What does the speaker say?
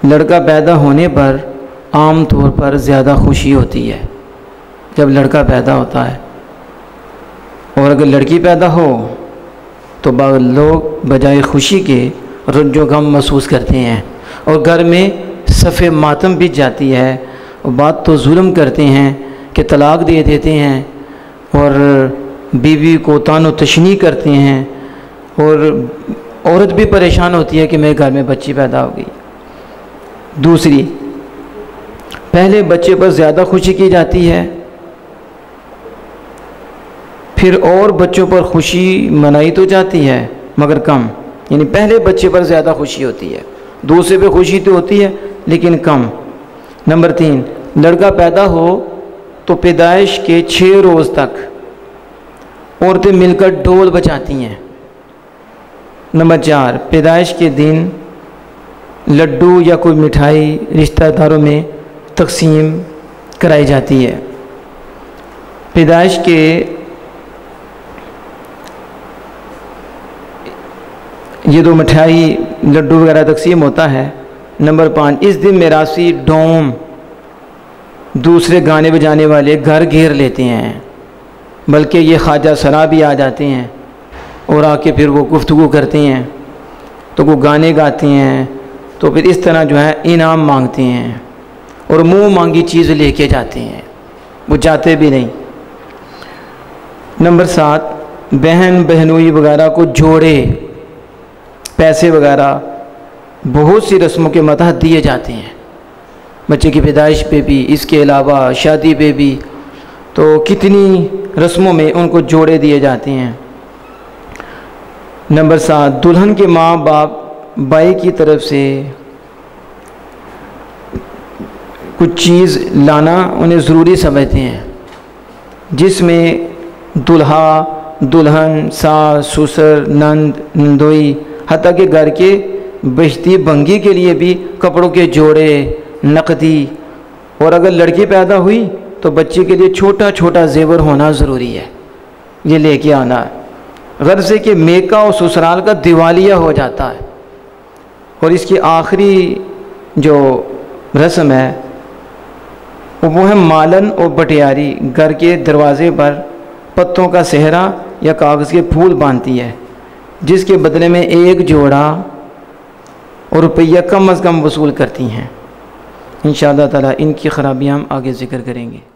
لڑکا پیدا ہونے پر عام طور پر زیادہ خوشی ہوتی ہے جب لڑکا پیدا ہوتا ہے، اور اگر لڑکی پیدا ہو تو لوگ بجائے خوشی کے رنج و غم محسوس کرتے ہیں، اور گھر میں صف ماتم بچ جاتی ہے، اور بات تو ظلم کرتے ہیں کہ طلاق دے دیتے ہیں، اور بیوی کو طعن و تشنیع کرتے ہیں، اور عورت بھی پریشان ہوتی ہے کہ میرے گھر میں بچی پیدا ہو گئی۔ دوسری، پہلے بچے پر زیادہ خوشی کی جاتی ہے، پھر اور بچوں پر خوشی منائی تو جاتی ہے مگر کم، یعنی پہلے بچے پر زیادہ خوشی ہوتی ہے، دوسرے پہ خوشی تو ہوتی ہے لیکن کم۔ نمبر 3، لڑکا پیدا ہو تو پیدائش کے 6 روز تک عورتیں مل کر ڈھول بجاتی ہیں۔ نمبر 4، پیدائش کے دن لڈو یا کوئی مٹھائی رشتہ داروں میں تقسیم کرائی جاتی ہے۔ پیدائش کے یہ 2 مٹھائی لڈو وغیرہ تقسیم ہوتا ہے۔ نمبر 5، اس دن میراثی ڈوم دوسرے گانے بجانے والے گھر گھیر لیتے ہیں، بلکہ یہ خواجہ سرا بھی آ جاتے ہیں اور آ کے پھر وہ گفتگو کرتے ہیں، تو وہ گانے گاتے ہیں، تو پھر اس طرح جو ہے انعام مانگتے ہیں اور منہ مانگی چیز لے کے جاتے ہیں، وہ جاتے بھی نہیں۔ نمبر 7، بہن بہنوئی وغیرہ کو جوڑے، پیسے وغیرہ، بہت سی رسموں کے متحد دیے جاتے ہیں، بچے کی پیدائش پہ بھی، اس کے علاوہ شادی پہ بھی، تو کتنی رسموں میں ان کو جوڑے دیے جاتے ہیں۔ نمبر 7، دلہن کے ماں باپ بائی کی طرف سے کچھ چیز لانا انہیں ضروری سمجھتے ہیں، جس میں دلہا، دلہن، ساس، سسر، نند، نندوئی، حتیٰ کہ گھر کے بہشتی بھنگی کے لیے بھی کپڑوں کے جوڑے، نقدی، اور اگر لڑکی پیدا ہوئی تو بچے کے لیے چھوٹا چھوٹا زیور ہونا ضروری ہے، یہ لے کے آنا ہے، غرض ہے کہ میکہ اور سسرال کا دیوالیہ ہو جاتا ہے۔ اور اس کی آخری جو رسم ہے وہ ہے مالن اور بٹیاری، گھر کے دروازے پر پتوں کا صحرا یا کاغذ کے پھول باندھتی ہے، جس کے بدلے میں 1 جوڑا اور روپیہ کم از کم وصول کرتی ہیں۔ انشاءاللہ تعالیٰ ان کی خرابیاں ہم آگے ذکر کریں گے۔